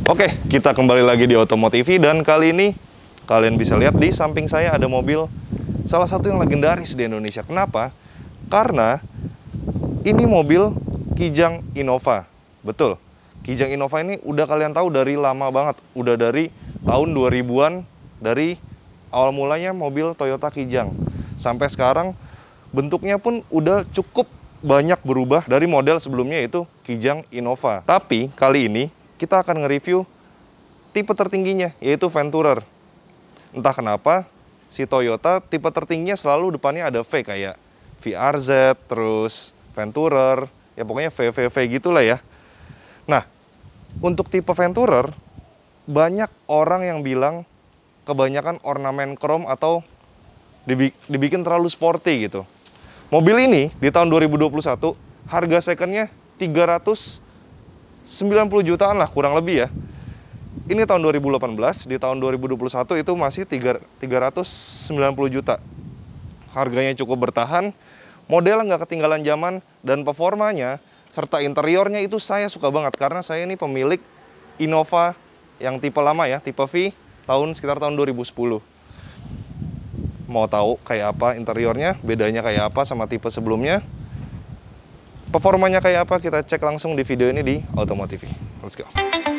Oke, kita kembali lagi di Otomotivi dan kali ini kalian bisa lihat di samping saya ada mobil salah satu yang legendaris di Indonesia. Kenapa? Karena ini mobil Kijang Innova. Betul, Kijang Innova ini udah kalian tahu dari lama banget. Udah dari tahun 2000-an, dari awal mulanya mobil Toyota Kijang. Sampai sekarang bentuknya pun udah cukup banyak berubah dari model sebelumnya yaitu Kijang Innova. Tapi kali ini kita akan nge-review tipe tertingginya, yaitu Venturer. Entah kenapa, si Toyota tipe tertingginya selalu depannya ada V, kayak VRZ, terus Venturer, ya pokoknya VVV gitulah ya. Nah, untuk tipe Venturer, banyak orang yang bilang kebanyakan ornamen chrome atau dibikin terlalu sporty gitu. Mobil ini di tahun 2021, harga secondnya 390 jutaan lah kurang lebih ya. Ini tahun 2018, di tahun 2021 itu masih 390 juta. Harganya cukup bertahan, modelnya nggak ketinggalan zaman, dan performanya serta interiornya itu saya suka banget. Karena saya ini pemilik Innova yang tipe lama ya, tipe V, sekitar tahun 2010. Mau tahu kayak apa interiornya, bedanya kayak apa sama tipe sebelumnya, performanya kayak apa, kita cek langsung di video ini di Otomotivi. Let's go.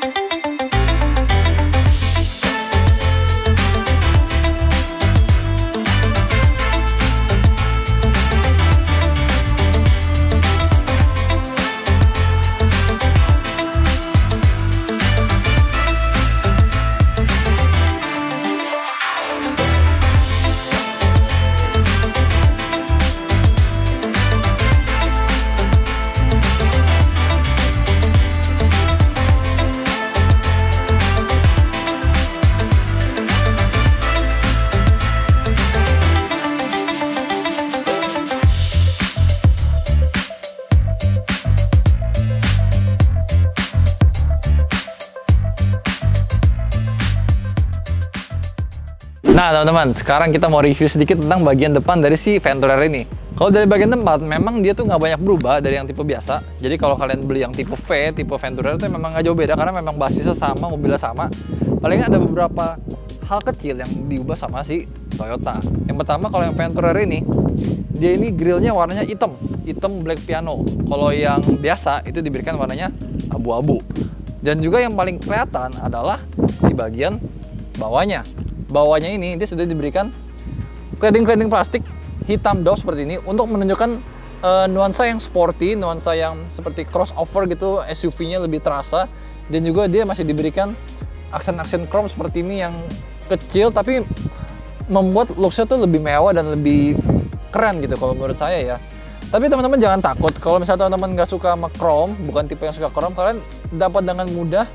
Nah teman-teman, sekarang kita mau review sedikit tentang bagian depan dari si Venturer ini. Kalau dari bagian depan, memang dia tuh nggak banyak berubah dari yang tipe biasa. Jadi kalau kalian beli yang tipe V, tipe Venturer itu memang nggak jauh beda karena memang basisnya sama, mobilnya sama. Paling ada beberapa hal kecil yang diubah sama si Toyota. Yang pertama, kalau yang Venturer ini, dia ini grillnya warnanya hitam black piano. Kalau yang biasa itu diberikan warnanya abu-abu. Dan juga yang paling kelihatan adalah di bagian bawahnya. Bawahnya ini dia sudah diberikan cladding plastik hitam doff seperti ini untuk menunjukkan nuansa yang sporty, nuansa yang seperti crossover gitu, SUV-nya lebih terasa. Dan juga dia masih diberikan aksen-aksen chrome seperti ini yang kecil tapi membuat looks-nya tuh lebih mewah dan lebih keren gitu kalau menurut saya ya. Tapi teman-teman jangan takut kalau misalnya teman-teman nggak suka sama chrome, bukan tipe yang suka chrome, kalian dapat dengan mudah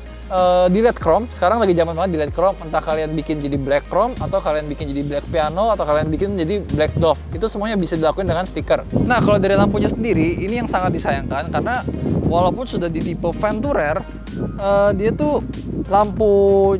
delete chrome. Sekarang lagi zaman banget delete chrome, entah kalian bikin jadi black chrome atau kalian bikin jadi black piano atau kalian bikin jadi black doff. Itu semuanya bisa dilakukan dengan stiker. Nah, kalau dari lampunya sendiri ini yang sangat disayangkan karena walaupun sudah di tipe Venturer, dia tuh lampu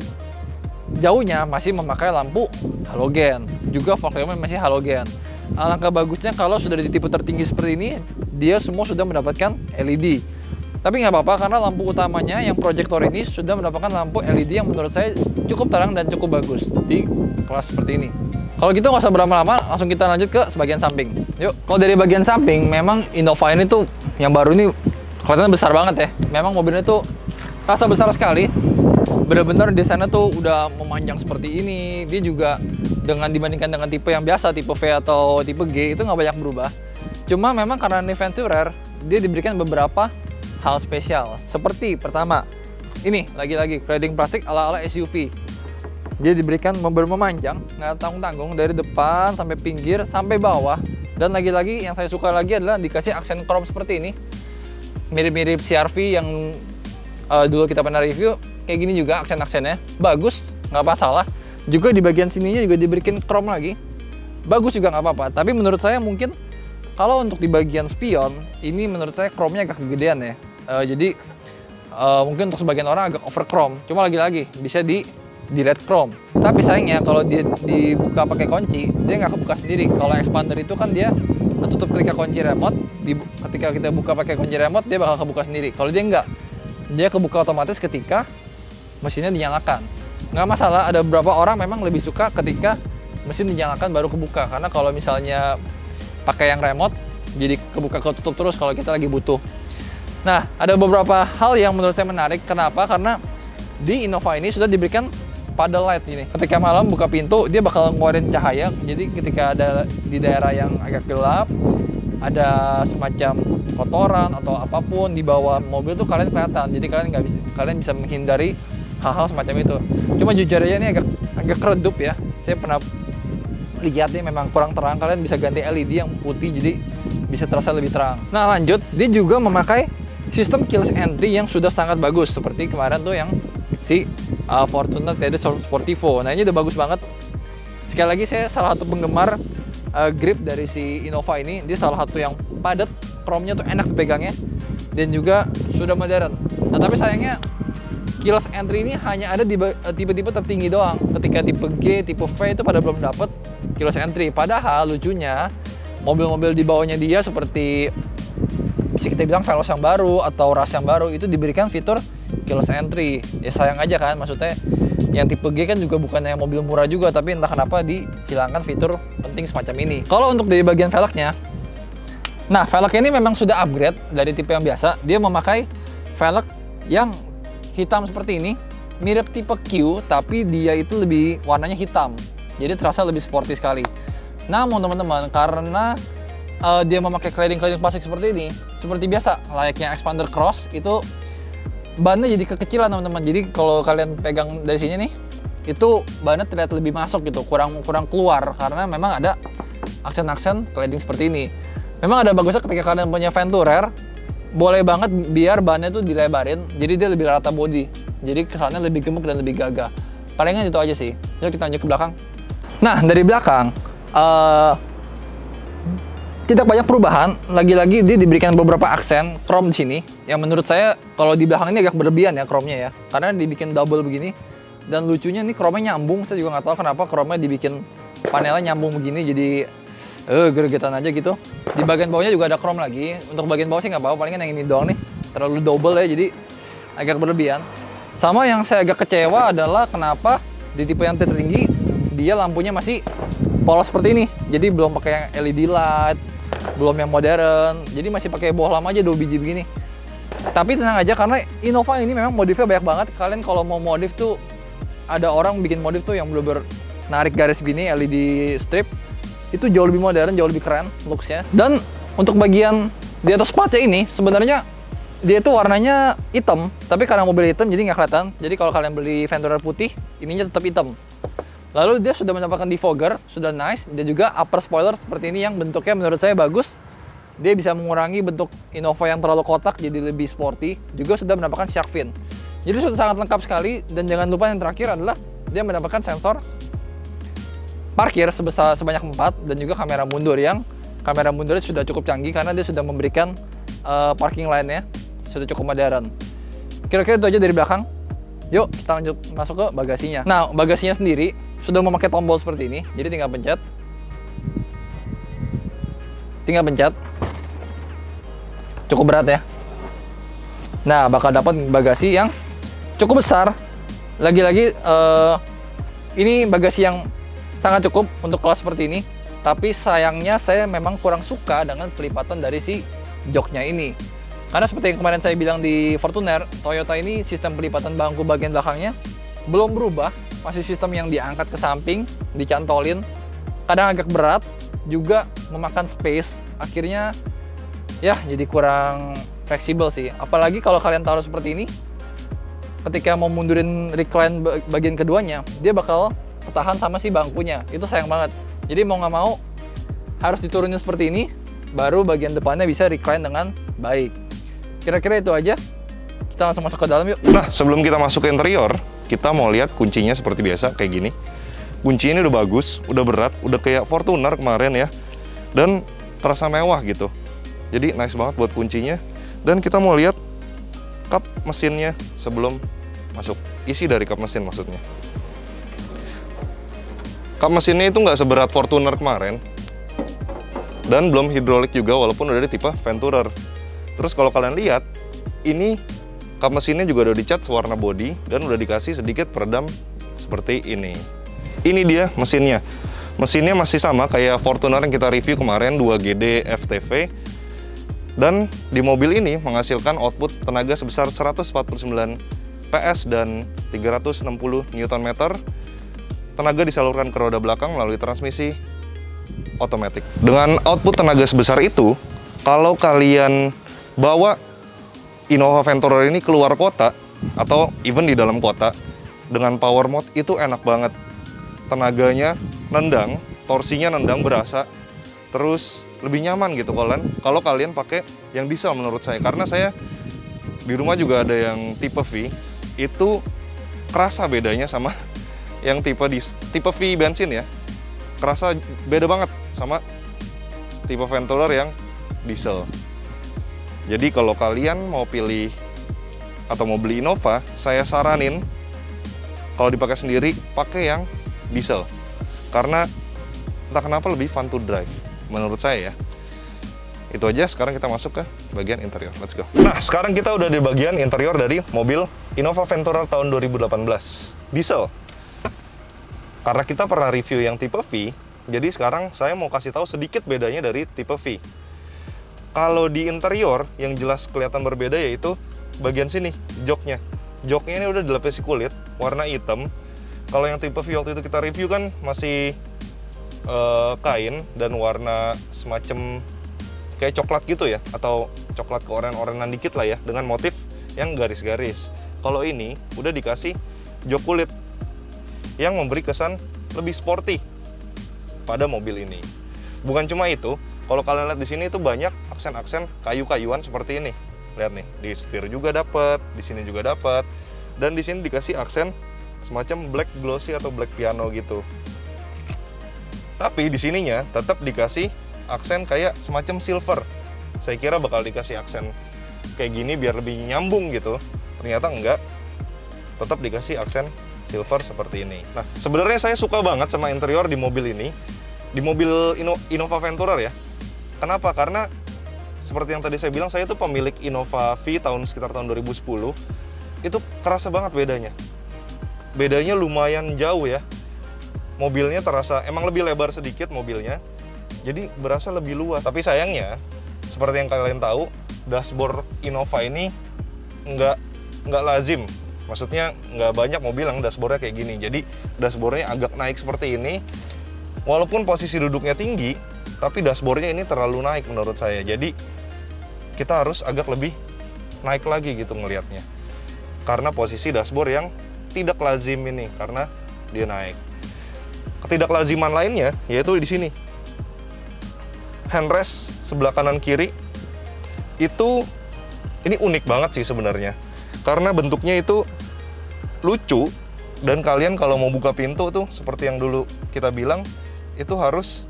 jauhnya masih memakai lampu halogen. Juga fog lampnya masih halogen. Alangkah bagusnya kalau sudah di tipe tertinggi seperti ini, dia semua sudah mendapatkan LED. Tapi nggak apa-apa karena lampu utamanya yang proyektor ini sudah mendapatkan lampu LED yang menurut saya cukup terang dan cukup bagus di kelas seperti ini. Kalau gitu nggak usah berlama-lama, langsung kita lanjut ke sebagian samping. Yuk, kalau dari bagian samping memang Innova ini tuh yang baru ini kelihatannya besar banget ya. Memang mobilnya tuh rasa besar sekali. Bener-bener desainnya tuh udah memanjang seperti ini. Dia juga dibandingkan dengan tipe yang biasa, tipe V atau tipe G itu nggak banyak berubah. Cuma memang karena ini Venturer, dia diberikan beberapa hal spesial. Seperti pertama, ini lagi-lagi cladding plastik ala-ala SUV. Dia diberikan memanjang, nggak tanggung-tanggung dari depan sampai pinggir sampai bawah. Dan lagi-lagi yang saya suka lagi adalah dikasih aksen chrome seperti ini. Mirip-mirip CR-V yang dulu kita pernah review. Kayak gini juga aksen-aksennya. Bagus, nggak masalah. Juga di bagian sininya juga diberikan chrome lagi. Bagus juga nggak apa-apa. Tapi menurut saya mungkin kalau untuk di bagian spion, ini menurut saya chrome-nya agak kegedean ya. Jadi mungkin untuk sebagian orang agak over chrome. Cuma lagi-lagi bisa di red chrome. Tapi sayangnya kalau dia dibuka pakai kunci, dia nggak kebuka sendiri. Kalau expander itu kan dia tertutup ketika kunci remote. Ketika kita buka pakai kunci remote, dia bakal kebuka sendiri. Kalau dia nggak, dia kebuka otomatis ketika mesinnya dinyalakan. Nggak masalah, ada beberapa orang memang lebih suka ketika mesin dinyalakan baru kebuka, karena kalau misalnya pakai yang remote jadi kebuka ketutup terus kalau kita lagi butuh. Nah, ada beberapa hal yang menurut saya menarik. Kenapa? Karena di Innova ini sudah diberikan paddle light gini. Ketika malam buka pintu, dia bakal ngeluarin cahaya. Jadi ketika ada di daerah yang agak gelap, ada semacam kotoran atau apapun di bawah mobil tuh kalian kelihatan. Jadi kalian bisa menghindari hal-hal semacam itu. Cuma jujur aja ini agak redup ya. Saya pernah lihatnya memang kurang terang. Kalian bisa ganti LED yang putih jadi bisa terasa lebih terang. Nah, lanjut, dia juga memakai sistem keyless entry yang sudah sangat bagus seperti kemarin tuh yang si Fortuner TD Sportivo. Nah, ini udah bagus banget. Sekali lagi, saya salah satu penggemar grip dari si Innova ini. Dia salah satu yang padat, chrome-nya tuh enak dipegangnya, dan juga sudah modern. Nah, tapi sayangnya keyless entry ini hanya ada di tipe-tipe tertinggi doang. Ketika tipe G, tipe V itu pada belum dapat keyless entry. Padahal lucunya mobil-mobil di bawahnya dia seperti bisa kita bilang Veloz yang baru atau Rush yang baru itu diberikan fitur keyless entry. Ya sayang aja kan, maksudnya yang tipe G kan juga bukannya mobil murah juga, tapi entah kenapa dihilangkan fitur penting semacam ini. Kalau untuk dari bagian velgnya, nah velgnya ini memang sudah upgrade dari tipe yang biasa. Dia memakai velg yang hitam seperti ini, mirip tipe Q, tapi dia itu lebih warnanya hitam, jadi terasa lebih sporty sekali. Namun teman-teman, karena dia memakai cladding plastik seperti ini, seperti biasa layaknya Expander Cross, itu bannya jadi kekecilan teman-teman. Jadi kalau kalian pegang dari sini nih, itu bannya terlihat lebih masuk gitu, kurang keluar, karena memang ada aksen-aksen cladding seperti ini. Memang ada bagusnya ketika kalian punya Venturer, boleh banget biar bannya tuh dilebarin, jadi dia lebih rata body, jadi kesannya lebih gemuk dan lebih gagah. Palingan itu aja sih. Yuk kita lanjut ke belakang. Nah, dari belakang tidak banyak perubahan. Lagi-lagi dia diberikan beberapa aksen chrome di sini, yang menurut saya kalau di belakang ini agak berlebihan ya chrome-nya ya, karena dibikin double begini. Dan lucunya nih chrome-nya nyambung. Saya juga nggak tahu kenapa chrome-nya dibikin panelnya nyambung begini, jadi gregetan aja gitu. Di bagian bawahnya juga ada chrome lagi. Untuk bagian bawah sih nggak apa-apa, palingan yang ini doang nih terlalu double ya, jadi agak berlebihan. Sama yang saya agak kecewa adalah kenapa di tipe yang tertinggi dia lampunya masih polos seperti ini. Jadi belum pakai yang LED light, belum yang modern, jadi masih pakai boh lama aja 2 biji begini. Tapi tenang aja, karena Innova ini memang modifnya banyak banget. Kalian kalau mau modif tuh, ada orang bikin modif tuh yang bener-bener narik garis gini, LED strip, itu jauh lebih modern, jauh lebih keren looksnya. Dan untuk bagian di atas platnya ini, sebenarnya dia tuh warnanya hitam, tapi karena mobil hitam jadi nggak kelihatan. Jadi kalau kalian beli Venturer putih, ininya tetap hitam. Lalu dia sudah mendapatkan defogger, sudah nice. Dia juga upper spoiler seperti ini yang bentuknya menurut saya bagus. Dia bisa mengurangi bentuk Innova yang terlalu kotak jadi lebih sporty. Juga sudah mendapatkan shark fin. Jadi sudah sangat lengkap sekali. Dan jangan lupa yang terakhir adalah dia mendapatkan sensor parkir sebanyak 4 dan juga kamera mundur, yang kamera mundurnya sudah cukup canggih karena dia sudah memberikan parking line-nya sudah cukup modern. Kira-kira itu aja dari belakang. Yuk kita lanjut masuk ke bagasinya. Nah, bagasinya sendiri sudah memakai tombol seperti ini, jadi tinggal pencet. Cukup berat ya. Nah, bakal dapat bagasi yang cukup besar. Lagi-lagi ini bagasi yang sangat cukup untuk kelas seperti ini. Tapi sayangnya saya memang kurang suka dengan pelipatan dari si joknya ini. Karena seperti yang kemarin saya bilang di Fortuner, Toyota ini sistem pelipatan bangku bagian belakangnya belum berubah. Masih sistem yang diangkat ke samping, dicantolin. Kadang agak berat, juga memakan space. Akhirnya ya jadi kurang fleksibel sih. Apalagi kalau kalian taruh seperti ini, ketika mau mundurin recline bagian keduanya, dia bakal ketahan sama si bangkunya. Itu sayang banget. Jadi mau nggak mau harus diturunin seperti ini, baru bagian depannya bisa recline dengan baik. Kira-kira itu aja. Kita langsung masuk ke dalam yuk. Nah, sebelum kita masuk ke interior, kita mau lihat kuncinya seperti biasa kayak gini. Kunci ini udah bagus, udah berat, udah kayak Fortuner kemarin ya. Dan terasa mewah gitu. Jadi nice banget buat kuncinya. Dan kita mau lihat kap mesinnya sebelum masuk. Isi dari kap mesin maksudnya. Kap mesinnya itu nggak seberat Fortuner kemarin. Dan belum hidrolik juga walaupun udah di tipe Venturer. Terus kalau kalian lihat, ini Kap mesinnya juga udah dicat warna body dan udah dikasih sedikit peredam seperti ini. Ini dia mesinnya. Mesinnya masih sama kayak Fortuner yang kita review kemarin, 2GD FTV. Dan di mobil ini menghasilkan output tenaga sebesar 149 PS dan 360 Nm. Tenaga disalurkan ke roda belakang melalui transmisi otomatis. Dengan output tenaga sebesar itu, kalau kalian bawa Innova Venturer ini keluar kota atau even di dalam kota dengan power mode itu enak banget. Tenaganya nendang, torsinya nendang berasa, terus lebih nyaman gitu kalau kalian pakai yang diesel menurut saya. Karena saya di rumah juga ada yang tipe V, itu kerasa bedanya sama yang tipe V bensin ya. Kerasa beda banget sama tipe Venturer yang diesel. Jadi kalau kalian mau pilih atau mau beli Innova, saya saranin kalau dipakai sendiri pakai yang diesel. Karena entah kenapa lebih fun to drive menurut saya ya. Itu aja, sekarang kita masuk ke bagian interior. Let's go. Nah, sekarang kita udah di bagian interior dari mobil Innova Venturer tahun 2018 diesel. Karena kita pernah review yang tipe V, jadi sekarang saya mau kasih tahu sedikit bedanya dari tipe V. Kalau di interior yang jelas kelihatan berbeda yaitu bagian sini, joknya. Joknya ini udah dilapisi kulit warna hitam. Kalau yang tipe V waktu itu kita review kan masih kain dan warna semacam kayak coklat gitu ya, atau coklat keoren-orenan dikit lah ya, dengan motif yang garis-garis. Kalau ini udah dikasih jok kulit yang memberi kesan lebih sporty pada mobil ini. Bukan cuma itu, kalau kalian lihat di sini itu banyak aksen-aksen kayu-kayuan seperti ini. Lihat nih, di setir juga dapat, di sini juga dapat, dan di sini dikasih aksen semacam black glossy atau black piano gitu. Tapi di sininya tetap dikasih aksen kayak semacam silver. Saya kira bakal dikasih aksen kayak gini biar lebih nyambung gitu. Ternyata enggak. Tetap dikasih aksen silver seperti ini. Nah, sebenarnya saya suka banget sama interior di mobil ini. Di mobil Innova Venturer ya. Kenapa? Karena seperti yang tadi saya bilang, saya itu pemilik Innova V sekitar tahun 2010. Itu kerasa banget bedanya. Bedanya lumayan jauh ya. Mobilnya terasa emang lebih lebar sedikit mobilnya, jadi berasa lebih luas. Tapi sayangnya, seperti yang kalian tahu, dashboard Innova ini nggak lazim. Maksudnya nggak banyak mobil yang dashboardnya kayak gini. Jadi dashboardnya agak naik seperti ini. Walaupun posisi duduknya tinggi, tapi dashboardnya ini terlalu naik menurut saya. Jadi kita harus agak lebih naik lagi gitu ngelihatnya. Karena posisi dashboard yang tidak lazim ini, karena dia naik. Ketidaklaziman lainnya yaitu di sini. Handrest sebelah kanan kiri itu ini unik banget sih sebenarnya. Karena bentuknya itu lucu dan kalian kalau mau buka pintu tuh seperti yang dulu kita bilang itu harus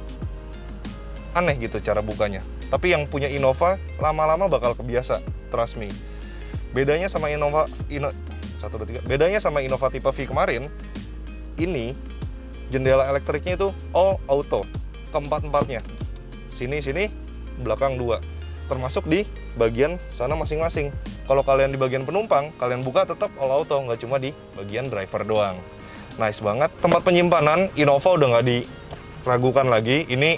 aneh gitu cara bukanya. Tapi yang punya Innova lama-lama bakal kebiasa, trust me. Bedanya sama Innova bedanya sama Innova tipe V kemarin, ini jendela elektriknya itu all auto, keempat-empatnya. Sini, belakang 2. Termasuk di bagian sana masing-masing. Kalau kalian di bagian penumpang, kalian buka tetap all auto, nggak cuma di bagian driver doang. Nice banget. Tempat penyimpanan Innova udah nggak diragukan lagi. Ini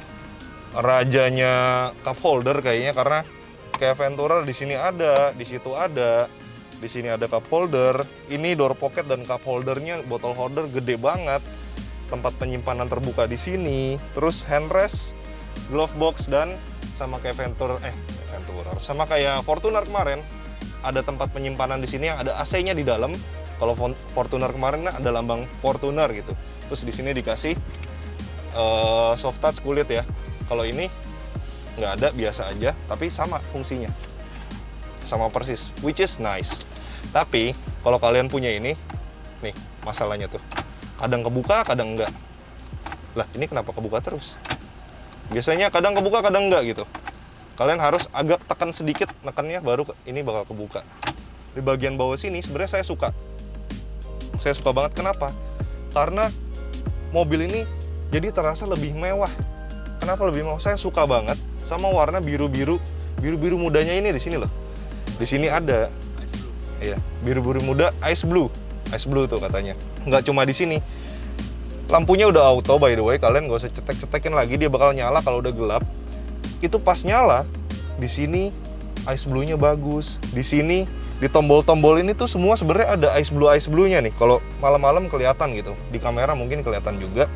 rajanya cup holder kayaknya, karena kayak Venturer di sini ada, di situ ada. Di sini ada cup holder. Ini door pocket dan cup holdernya, bottle holder gede banget. Tempat penyimpanan terbuka di sini, terus handrest, glove box, dan sama kayak Venturer, sama kayak Fortuner kemarin, ada tempat penyimpanan di sini yang ada AC-nya di dalam. Kalau Fortuner kemarin ada lambang Fortuner gitu. Terus di sini dikasih soft touch kulit ya. Kalau ini nggak ada, biasa aja, tapi sama fungsinya, sama persis, which is nice. Tapi kalau kalian punya ini, nih masalahnya tuh. Kadang kebuka, kadang enggak. Lah, ini kenapa kebuka terus? Biasanya kadang kebuka, kadang enggak gitu. Kalian harus agak tekan sedikit, nekannya baru ini bakal kebuka. Di bagian bawah sini sebenarnya saya suka. Saya suka banget, kenapa? Karena mobil ini jadi terasa lebih mewah. Kenapa lebih mewah? Saya suka banget sama warna biru-biru mudanya ini di sini loh. Di sini ada. Iya, biru-biru muda ice blue tuh katanya. Nggak cuma di sini. Lampunya udah auto by the way, kalian nggak usah cetek-cetekin lagi, dia bakal nyala kalau udah gelap. Itu pas nyala, di sini ice blue-nya bagus. Di sini di tombol-tombol ini tuh semua sebenarnya ada ice blue-nya nih. Kalau malam-malam kelihatan gitu. Di kamera mungkin kelihatan juga.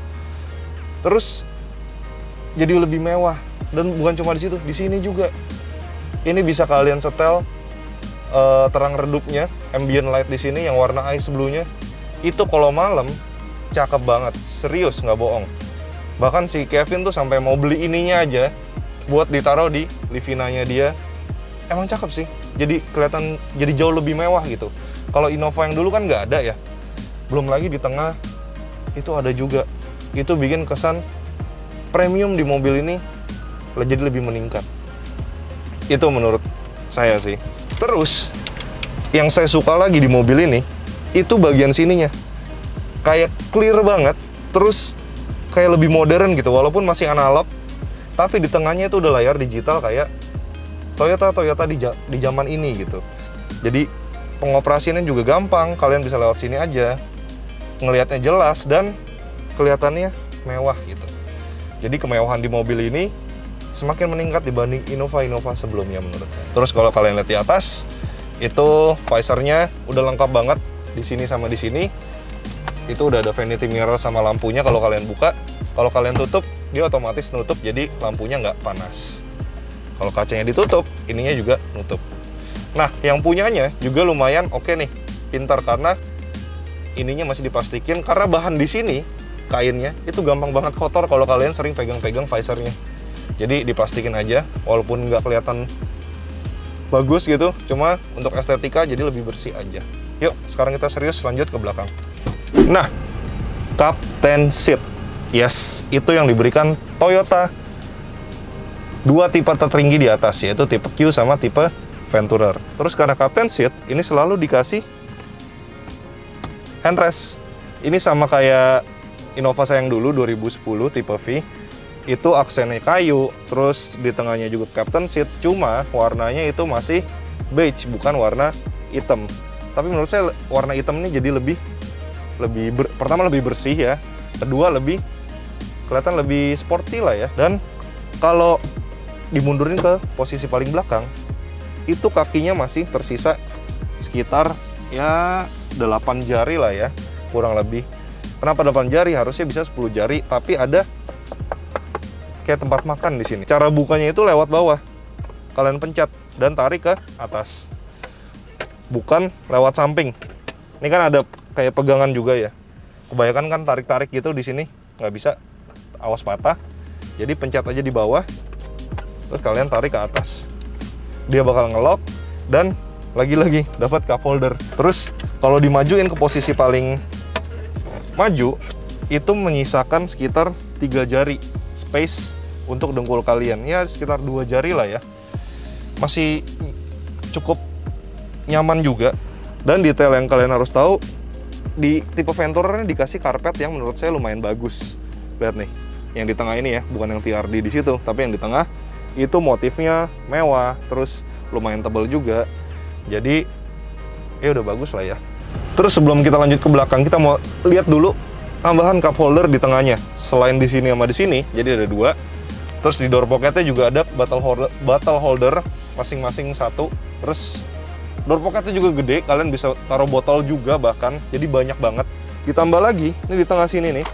Terus jadi lebih mewah, dan bukan cuma di situ, di sini juga. Ini bisa kalian setel terang redupnya, ambient light di sini yang warna ice blue-nya. Itu kalau malam cakep banget, serius nggak bohong. Bahkan si Kevin tuh sampai mau beli ininya aja buat ditaruh di Livina-nya dia. Emang cakep sih, jadi kelihatan jadi jauh lebih mewah gitu. Kalau Innova yang dulu kan nggak ada ya. Belum lagi di tengah itu ada juga. Itu bikin kesan premium di mobil ini jadi lebih meningkat. Itu menurut saya sih. Terus yang saya suka lagi di mobil ini itu bagian sininya. Kayak clear banget, terus kayak lebih modern gitu, walaupun masih analog, tapi di tengahnya itu udah layar digital kayak Toyota di zaman ini gitu. Jadi pengoperasiannya juga gampang, kalian bisa lewat sini aja, ngelihatnya jelas dan kelihatannya mewah gitu. Jadi kemewahan di mobil ini semakin meningkat dibanding Innova sebelumnya menurut saya. Terus kalau kalian lihat di atas, itu visornya udah lengkap banget di sini sama di sini. Itu udah ada vanity mirror sama lampunya kalau kalian buka. Kalau kalian tutup, dia otomatis nutup, jadi lampunya nggak panas. Kalau kacanya ditutup, ininya juga nutup. Nah, yang punyanya juga lumayan oke nih, pintar, karena ininya masih diplastikin, karena bahan di sini, kainnya, itu gampang banget kotor kalau kalian sering pegang-pegang visornya. Jadi diplastikin aja, walaupun nggak kelihatan bagus gitu, cuma untuk estetika jadi lebih bersih aja. Yuk, sekarang kita serius lanjut ke belakang. Nah, Captain Seat. Yes, itu yang diberikan Toyota. Dua tipe tertinggi di atas, yaitu tipe Q sama tipe Venturer. Terus karena Captain Seat, ini selalu dikasih handrest. Ini sama kayak Innova saya yang dulu, 2010, tipe V. Itu aksennya kayu, terus di tengahnya juga Captain Seat, cuma warnanya itu masih beige, bukan warna hitam. Tapi menurut saya warna hitam ini jadi pertama lebih bersih ya, kedua kelihatan lebih sporty lah ya. Dan kalau dimundurin ke posisi paling belakang, itu kakinya masih tersisa sekitar ya 8 jari lah ya, kurang lebih. Kenapa 8 jari? Harusnya bisa 10 jari, tapi ada kayak tempat makan di sini. Cara bukanya itu lewat bawah. Kalian pencet dan tarik ke atas. Bukan lewat samping. Ini kan ada kayak pegangan juga ya. Kebanyakan kan tarik-tarik gitu di sini, nggak bisa, awas patah. Jadi pencet aja di bawah, terus kalian tarik ke atas. Dia bakal ngelock dan lagi-lagi dapat cup holder. Terus kalau dimajuin ke posisi paling maju, itu menyisakan sekitar 3 jari space untuk dengkul kalian. Ya sekitar 2 jari lah ya. Masih cukup nyaman juga. Dan detail yang kalian harus tahu, di tipe Venturer ini dikasih karpet yang menurut saya lumayan bagus. Lihat nih, yang di tengah ini ya, bukan yang TRD di situ, tapi yang di tengah itu motifnya mewah, terus lumayan tebal juga. Jadi ya udah bagus lah ya. Terus sebelum kita lanjut ke belakang, kita mau lihat dulu tambahan cup holder di tengahnya. Selain di sini sama di sini, jadi ada 2. Terus di door pocketnya juga ada bottle holder masing-masing 1. Terus door pocketnya juga gede, kalian bisa taruh botol juga bahkan, jadi banyak banget. Ditambah lagi, ini di tengah sini nih,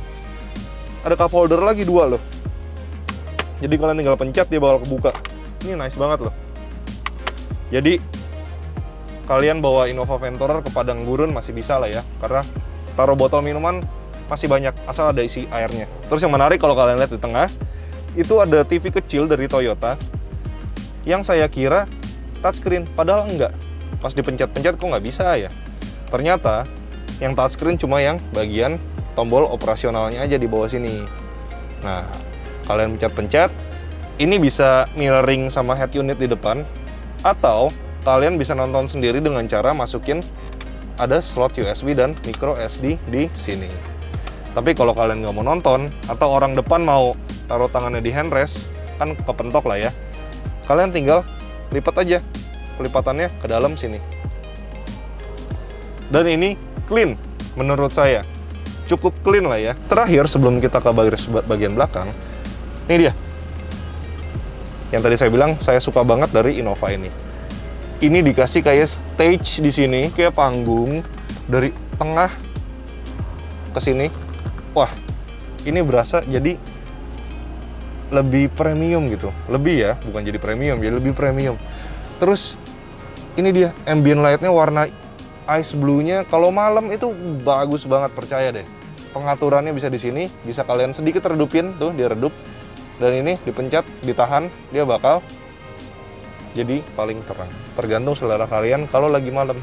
ada cup holder lagi 2 loh. Jadi kalian tinggal pencet, dia bakal kebuka. Ini nice banget loh. Jadi kalian bawa Innova Venturer ke padang gurun masih bisa lah ya, karena taruh botol minuman masih banyak, asal ada isi airnya. Terus yang menarik kalau kalian lihat di tengah, itu ada TV kecil dari Toyota, yang saya kira touchscreen, padahal enggak. Pas dipencet-pencet kok nggak bisa ya. Ternyata yang touchscreen cuma yang bagian tombol operasionalnya aja di bawah sini. Nah, kalian pencet-pencet, ini bisa mirroring sama head unit di depan, atau kalian bisa nonton sendiri dengan cara masukin ada slot USB dan micro SD di sini. Tapi kalau kalian nggak mau nonton, atau orang depan mau taruh tangannya di handrest, kan kepentok lah ya, kalian tinggal lipat aja pelipatannya ke dalam sini. Dan ini clean menurut saya. Cukup clean lah ya. Terakhir sebelum kita ke bagian belakang, ini dia. Yang tadi saya bilang saya suka banget dari Innova ini. Ini dikasih kayak stage di sini, kayak panggung dari tengah ke sini. Wah, ini berasa jadi lebih premium gitu. Lebih ya, bukan jadi premium, jadi lebih premium. Terus ini dia ambient light-nya warna ice blue-nya. Kalau malam itu bagus banget, percaya deh. Pengaturannya bisa di sini, bisa kalian sedikit redupin, tuh dia redup. Dan ini dipencet, ditahan, dia bakal jadi paling terang. Tergantung selera kalian kalau lagi malam.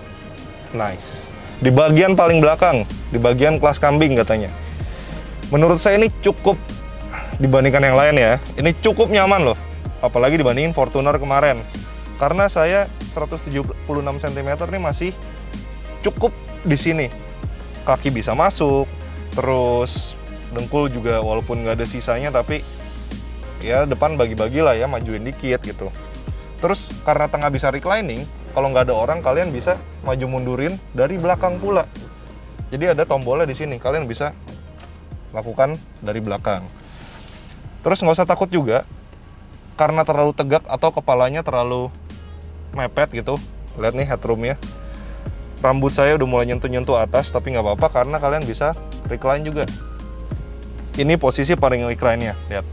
Nice. Di bagian paling belakang, di bagian kelas kambing katanya. Menurut saya ini cukup dibandingkan yang lain ya. Ini cukup nyaman loh. Apalagi dibandingin Fortuner kemarin. Karena saya 176 cm nih masih cukup di sini. Kaki bisa masuk, terus dengkul juga walaupun nggak ada sisanya, tapi ya depan bagi-bagi lah ya, majuin dikit gitu. Terus karena tengah bisa reclining, kalau nggak ada orang kalian bisa maju mundurin dari belakang pula. Jadi ada tombolnya di sini, kalian bisa lakukan dari belakang. Terus nggak usah takut juga, karena terlalu tegak atau kepalanya terlalu mepet gitu. Lihat nih headroomnya. Rambut saya udah mulai nyentuh-nyentuh atas, tapi nggak apa-apa karena kalian bisa recline juga. Ini posisi paling recline-nya, lihat.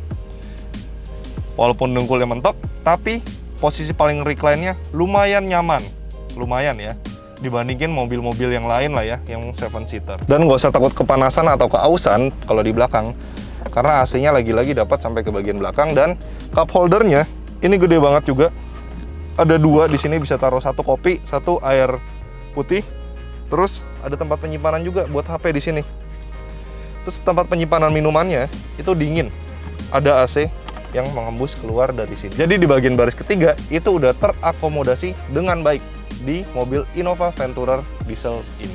Walaupun dengkulnya mentok, tapi posisi paling recline-nya lumayan nyaman. Lumayan ya, dibandingin mobil-mobil yang lain lah ya, yang 7-seater. Dan nggak usah takut kepanasan atau keausan kalau di belakang. Karena AC-nya lagi-lagi dapat sampai ke bagian belakang, dan cup holdernya ini gede banget juga. Ada dua di sini, bisa taruh satu kopi, satu air putih. Terus ada tempat penyimpanan juga buat HP di sini. Terus tempat penyimpanan minumannya itu dingin. Ada AC yang mengembus keluar dari sini. Jadi di bagian baris ketiga itu udah terakomodasi dengan baik di mobil Innova Venturer diesel ini.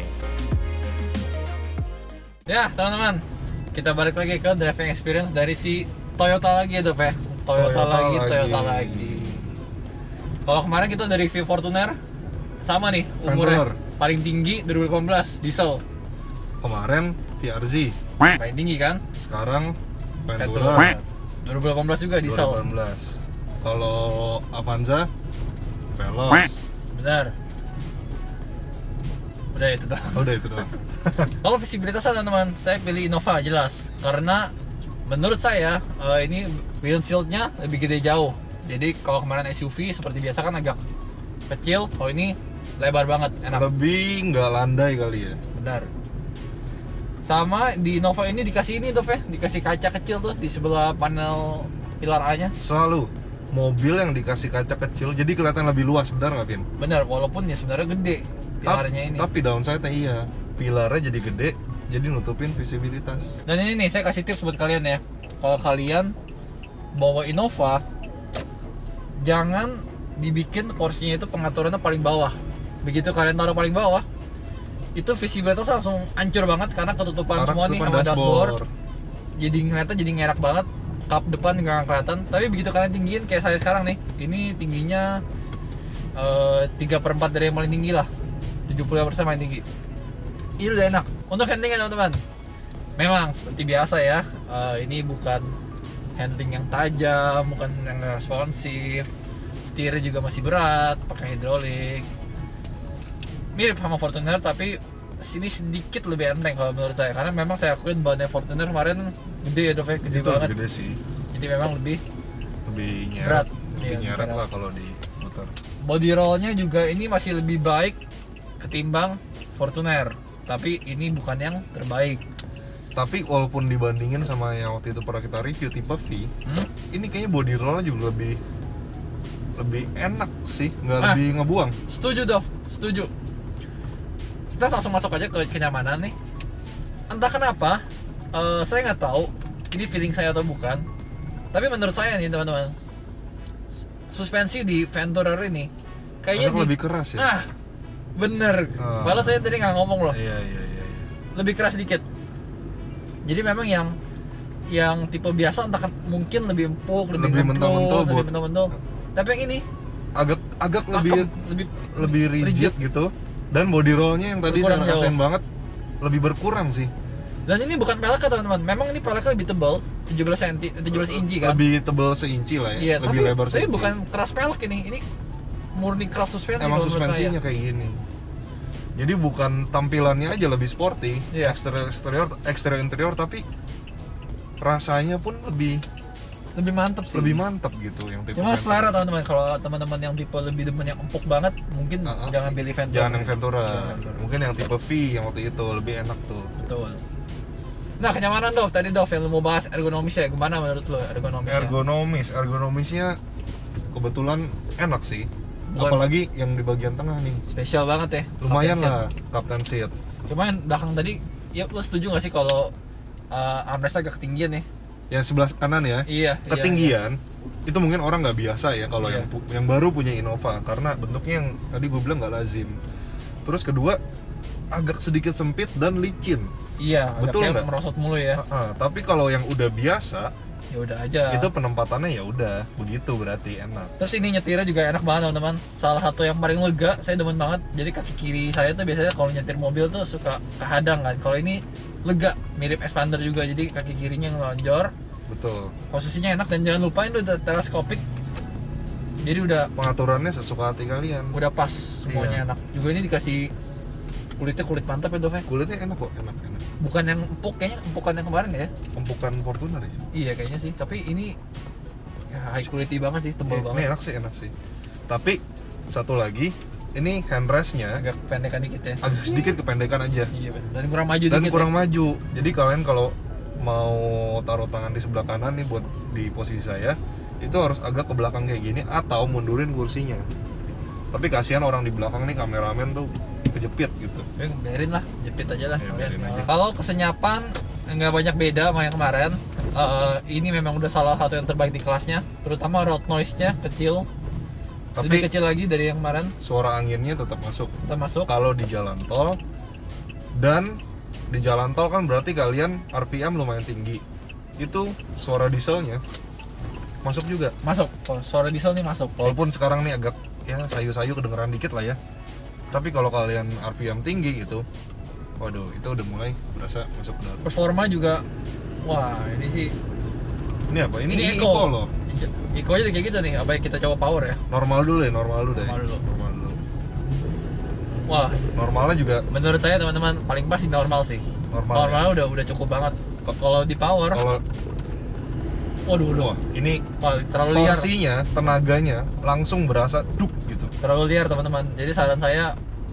Ya, teman-teman, kita balik lagi ke driving experience dari si Toyota lagi itu, Pak. Toyota lagi. Kalau kemarin kita dari review Fortuner, sama nih umurnya. Paling tinggi 2018, diesel. Kemarin VRZ. Paling tinggi kan? Sekarang Venturer. 2018 juga diesel. 2018. Kalau Avanza, Veloz. Benar. Udah itu doang. Udah itu doang. Kalau visibilitasnya teman-teman, saya pilih Innova jelas. Karena menurut saya ini windshield-nya lebih gede jauh. Jadi kalau kemarin SUV seperti biasa kan agak kecil, kalau ini lebar banget, enak. Lebih nggak landai kali ya. Benar. Sama di Innova ini dikasih ini tuh, dikasih kaca kecil tuh di sebelah panel pilar A-nya. Selalu mobil yang dikasih kaca kecil jadi kelihatan lebih luas, benar nggak, Vin? Benar, walaupun ya sebenarnya gede pilarnya ini. Tapi downside-nya iya, pilarnya jadi gede, jadi nutupin visibilitas. Dan ini nih, saya kasih tips buat kalian ya. Kalau kalian bawa Innova, jangan dibikin porsinya itu pengaturannya paling bawah. Begitu kalian taruh paling bawah, itu visibilitas langsung hancur banget karena ketutupan semua nih sama dashboard. Jadi ngeliatnya jadi ngerak banget. Kap depan nggak kelihatan. Tapi begitu kalian tinggiin kayak saya sekarang nih, ini tingginya 3/4 dari yang paling tinggi lah, 75% paling tinggi. Ini udah enak untuk handlingnya teman-teman. Memang seperti biasa ya, ini bukan handling yang tajam, bukan yang responsif. Setirnya juga masih berat, pakai hidrolik. Mirip sama Fortuner, tapi sini sedikit lebih enteng kalau menurut saya. Karena memang saya akuin bannya Fortuner kemarin gede ya, Dov, gede banget. Gede sih. Jadi memang lebih nyeret, berat. lebih nyeret lah kalau di motor. Body rollnya juga ini masih lebih baik ketimbang Fortuner, tapi ini bukan yang terbaik. Tapi walaupun dibandingin sama yang waktu itu pernah kita review tipe V, ini kayaknya body rollnya juga lebih enak sih, nggak lebih ngebuang. Setuju Dov, setuju. Kita langsung masuk aja ke kenyamanan nih. Entah kenapa, saya nggak tahu ini feeling saya atau bukan, tapi menurut saya nih teman-teman, suspensi di Venturer ini kayaknya lebih keras ya. Nah, bener. Malah saya tadi nggak ngomong loh. Iya. Lebih keras dikit. Jadi memang yang tipe biasa entah mungkin lebih empuk, lebih mentok. Tapi yang ini agak lebih rigid gitu. Dan body rollnya yang tadi saya Berkurang rasain jauh. banget lebih berkurang sih. Dan ini bukan peleknya teman-teman, memang ini peleknya lebih tebal, 17 inci kan. Lebih tebal seinci lah ya, Iya, lebih lebar tapi seinci. bukan keras pelek ini murni keras suspensi. Emang kalau menurut suspensinya saya. kayak gini. Jadi bukan tampilannya aja lebih sporty, Iya. eksterior interior, tapi rasanya pun lebih Lebih mantep sih. mantap gitu yang tipe Cuma Ventura. selera teman-teman, kalau teman-teman yang tipe lebih demen yang empuk banget, mungkin jangan pilih Ventura. Jangan yang Ventura. Jangan Ventura. Mungkin yang tipe V yang waktu itu lebih enak tuh. Betul. Nah, kenyamanan Dov, tadi Dov yang lu mau bahas ergonomis ya, gimana menurut lu ergonomisnya? Ergonomisnya kebetulan enak sih. Bukan- Apalagi yang di bagian tengah nih. Spesial banget ya. Lumayan Captain lah captain seat. seat. Cuma yang belakang tadi, ya lu setuju gak sih kalau armrest agak ketinggian ya? Yang sebelah kanan ya. Iya. Ketinggian itu mungkin orang nggak biasa ya kalau Iya. yang baru punya Innova karena bentuknya yang tadi gue bilang nggak lazim. Terus kedua agak sedikit sempit dan licin. Iya, Betul agak nggak? merosot mulu ya. Tapi kalau yang udah biasa Ya udah aja. itu penempatannya ya udah begitu berarti enak. Terus ini nyetirnya juga enak banget teman-teman. Salah satu yang paling lega, saya demen banget. Jadi kaki kiri saya tuh biasanya kalau nyetir mobil tuh suka kehadang kan. Kalau ini lega, mirip expander juga. Jadi kaki kirinya ngelonjor, Betul. posisinya enak dan jangan lupain udah teleskopik. Jadi udah Pengaturannya sesuka hati kalian. pas semuanya Iya. enak. Juga ini dikasih kulitnya kulit mantap ya Dov ya. Kulitnya enak kok, enak. Bukan yang empuk kayaknya, empukan yang kemarin ya. Empukan Fortuner ya. Iya kayaknya sih, tapi ini ya, high quality banget sih, tebal Ini banget. enak sih. Tapi satu lagi, ini handrestnya Agak pendekan dikit ya. agak sedikit kependekan aja. Iya bener. Dan kurang maju Dan dikit kurang ya. maju. Jadi kalian kalau mau taruh tangan di sebelah kanan nih buat di posisi saya, itu harus agak ke belakang kayak gini atau mundurin kursinya. Tapi kasihan orang di belakang nih, kameramen tuh kejepit gitu. Biarin lah, jepit aja lah. Ya, kalian. biarin aja. Kalau kesenyapan nggak banyak beda sama yang kemarin. Ini memang udah salah satu yang terbaik di kelasnya, terutama road noise-nya kecil. Lebih Tapi kecil lagi dari yang kemarin. suara anginnya tetap masuk. Kita masuk. Kalau di jalan tol, dan di jalan tol kan berarti kalian RPM lumayan tinggi. Itu suara dieselnya masuk juga. Masuk. Oh, suara diesel nih masuk. Walaupun sekarang nih agak ya sayu-sayu kedengeran dikit lah ya. Tapi kalau kalian RPM tinggi gitu, waduh itu udah mulai berasa masuk ke dalam. Performa juga, wah ini sih. Ini apa? Ini Eco Eco loh. Eco aja kayak gitu nih. Apa yang kita coba power ya? Normal dulu deh, normal dulu deh. Normal dulu. Normal dulu. Wah, Normalnya juga menurut saya teman-teman paling pas di normal sih. normal. Normalnya udah cukup banget. Kalau di power, Kalau waduh, wah, ini wah, terlalu liar. torsinya, tenaganya langsung berasa duk gitu. Terlalu liar teman-teman. Jadi saran saya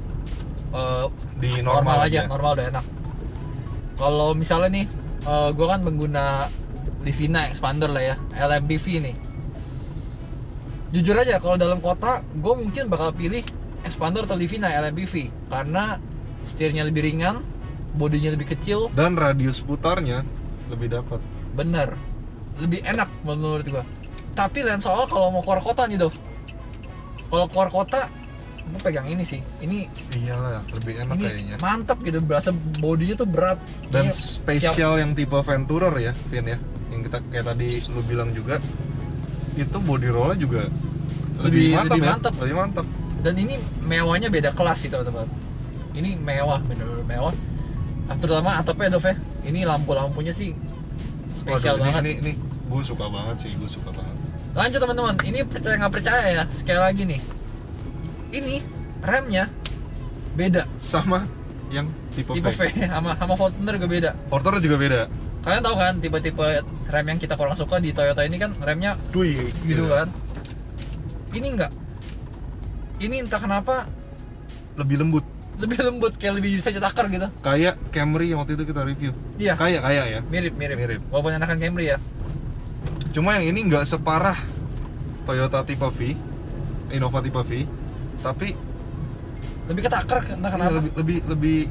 Di normal aja, normal udah enak. Kalau misalnya nih, gue kan pengguna Livina expander lah ya, LMPV nih. Jujur aja kalau dalam kota, gue mungkin bakal pilih expander atau Livina LMPV karena setirnya lebih ringan, bodinya lebih kecil, Dan radius putarnya lebih dapat. bener, lebih enak menurut gue. Tapi lain soal kalau mau keluar kota nih Dov. Kalau keluar kota, gue pegang ini sih. Ini Iyalah, lebih enak ini kayaknya. mantap gitu, berasa bodinya tuh berat. Dan Ini spesial yang tipe Venturer ya, Vin ya. Yang kita kayak tadi lu bilang juga, itu body rollnya juga Lebih mantap ya. mantap. Lebih mantap. Dan ini mewahnya beda kelas sih teman-teman. Ini mewah, bener-bener mewah. Terutama atapnya Dov ya. Ini lampu-lampunya sih spesial Waduh, banget. Ini gue suka banget sih, gue suka banget. Lanjut teman-teman, ini percaya nggak percaya ya. Sekali lagi nih, ini remnya beda. Sama yang tipe Tipe V. V sama Fortuner juga beda. Fortuner juga beda. Kalian tahu kan tipe-tipe rem yang kita kurang suka di Toyota ini kan remnya Dui gitu kan. Ini enggak. Ini entah kenapa Lebih lembut. lebih lembut, kayak lebih bisa cetakar gitu. Kayak Camry yang waktu itu kita review. Iya. Kayak ya. Mirip. Mirip. Walaupun enakan Camry ya. Cuma yang ini nggak separah Toyota tipe V, Innova tipe V, tapi Lebih ketakar entah kenapa. lebih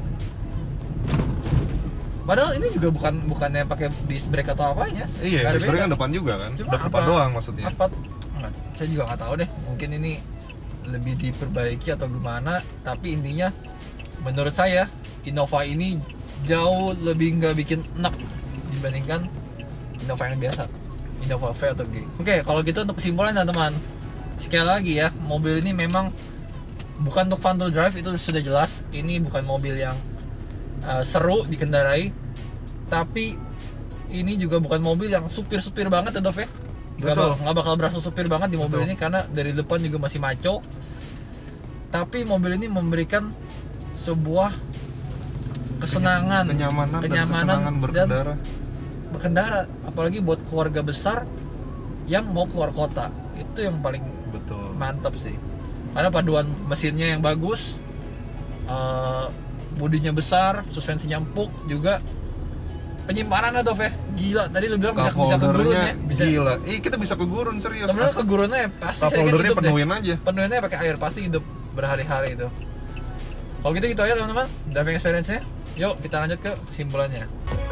Padahal ini juga bukannya pakai disc brake atau apanya. iya, Nggak ada disc brake beda. kan depan juga kan. Cuma Depan doang maksudnya. Apa? Enggak, saya juga nggak tahu deh. Mungkin ini lebih diperbaiki atau gimana. Tapi intinya, menurut saya Innova ini jauh lebih nggak bikin enak dibandingkan Innova yang biasa, Innova V atau G. Oke, kalau gitu untuk kesimpulan teman-teman, sekali lagi ya, mobil ini memang bukan untuk fun to drive, itu sudah jelas. Ini bukan mobil yang seru dikendarai, tapi ini juga bukan mobil yang supir-supir banget ya Dov ya. Nggak bakal berasa supir banget di mobil ini, karena dari depan juga masih maco. Tapi mobil ini memberikan sebuah kesenangan, kenyamanan dan kesenangan berkendara, apalagi buat keluarga besar yang mau keluar kota. Itu yang paling mantap sih, karena paduan mesinnya yang bagus, bodinya besar, suspensinya empuk, juga penyimpanannya Dov ya, gila. Tadi lu bilang bisa ke gurun ya, gila. Kita bisa ke gurun, serius. Sebenarnya ke gurunnya pasti saya kan hidup deh. Penuhinnya pakai air, pasti hidup berhari-hari itu. Kalau gitu aja teman-teman, driving experience-nya. Yuk kita lanjut ke kesimpulannya.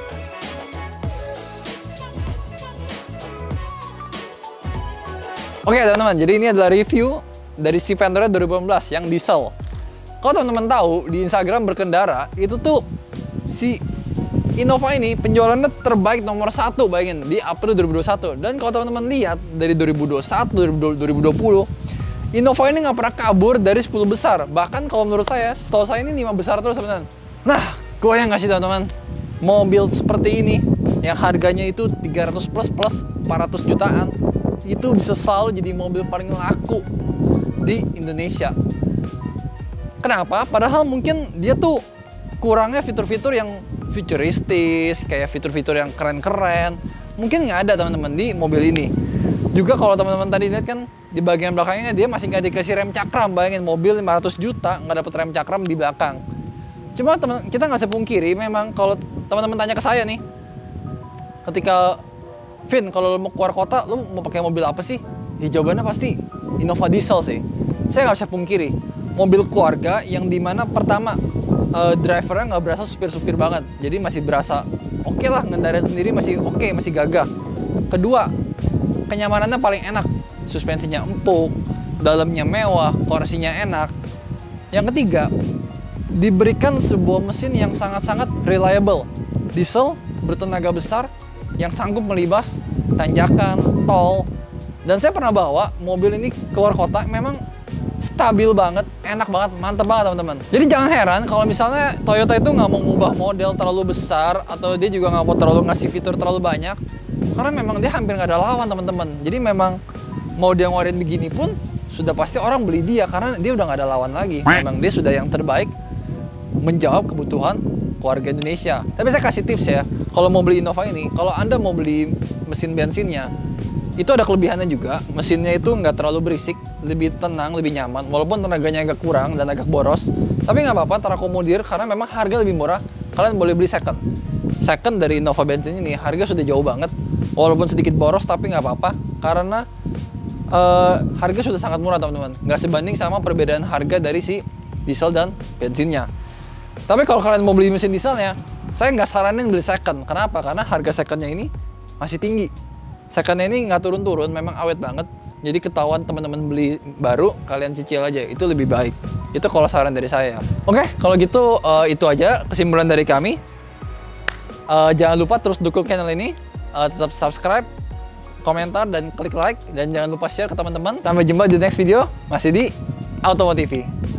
Oke teman-teman, jadi ini adalah review dari si Ventura 2018 yang diesel. Kalau teman-teman tahu, di Instagram berkendara, itu tuh si Innova ini penjualannya terbaik nomor 1, bayangin, di April 2021. Dan kalau teman-teman lihat, dari 2021, 2020, Innova ini nggak pernah kabur dari 10 besar. Bahkan kalau menurut saya, setahu saya ini 5 besar terus teman-teman. Nah, goyang nggak sih teman-teman? Mobil seperti ini, yang harganya itu 300 plus 400 jutaan, itu bisa selalu jadi mobil paling laku di Indonesia. Kenapa? Padahal mungkin dia tuh kurangnya fitur-fitur yang futuristis, kayak fitur-fitur yang keren-keren. Mungkin nggak ada teman-teman di mobil ini. Juga kalau teman-teman tadi lihat kan, di bagian belakangnya dia masih nggak dikasih rem cakram. Bayangin, mobil 500 juta nggak dapet rem cakram di belakang. Cuma kita nggak sepungkiri, memang kalau teman-teman tanya ke saya nih, ketika Vin, kalau lo mau keluar kota, lo mau pakai mobil apa sih? Ya, jawabannya pasti Innova diesel sih. Saya nggak bisa pungkiri, mobil keluarga yang dimana pertama drivernya nggak berasa supir-supir banget, jadi masih berasa oke lah, ngendarain sendiri masih oke, masih gagah. Kedua, kenyamanannya paling enak, suspensinya empuk, dalamnya mewah, kursinya enak. Yang ketiga, diberikan sebuah mesin yang sangat-sangat reliable, diesel bertenaga besar yang sanggup melibas tanjakan, tol. Dan saya pernah bawa mobil ini keluar kota, memang stabil banget, enak banget, mantep banget teman-teman. Jadi jangan heran kalau misalnya Toyota itu nggak mau ngubah model terlalu besar, atau dia juga nggak mau terlalu ngasih fitur terlalu banyak, karena memang dia hampir nggak ada lawan teman-teman. Jadi memang mau dia ngeluarin begini pun sudah pasti orang beli dia, karena dia udah nggak ada lawan lagi. Memang dia sudah yang terbaik menjawab kebutuhan keluarga Indonesia. Tapi saya kasih tips ya, kalau mau beli Innova ini, kalau Anda mau beli mesin bensinnya, itu ada kelebihannya juga. Mesinnya itu nggak terlalu berisik, lebih tenang, lebih nyaman, walaupun tenaganya agak kurang dan agak boros. Tapi nggak apa-apa, terakomodir, karena memang harga lebih murah. Kalian boleh beli second dari Innova bensin ini, harga sudah jauh banget, walaupun sedikit boros, tapi nggak apa-apa, karena harga sudah sangat murah teman-teman. Nggak sebanding sama perbedaan harga dari si diesel dan bensinnya. Tapi kalau kalian mau beli mesin dieselnya, saya nggak saranin beli second. Kenapa? Karena harga secondnya ini masih tinggi. Secondnya ini nggak turun-turun, memang awet banget. Jadi ketahuan teman-teman beli baru, kalian cicil aja, itu lebih baik. Itu kalau saran dari saya. Oke, kalau gitu itu aja kesimpulan dari kami. Jangan lupa terus dukung channel ini, tetap subscribe, komentar, dan klik like. Dan jangan lupa share ke teman-teman. Sampai jumpa di next video, masih di Automo TV.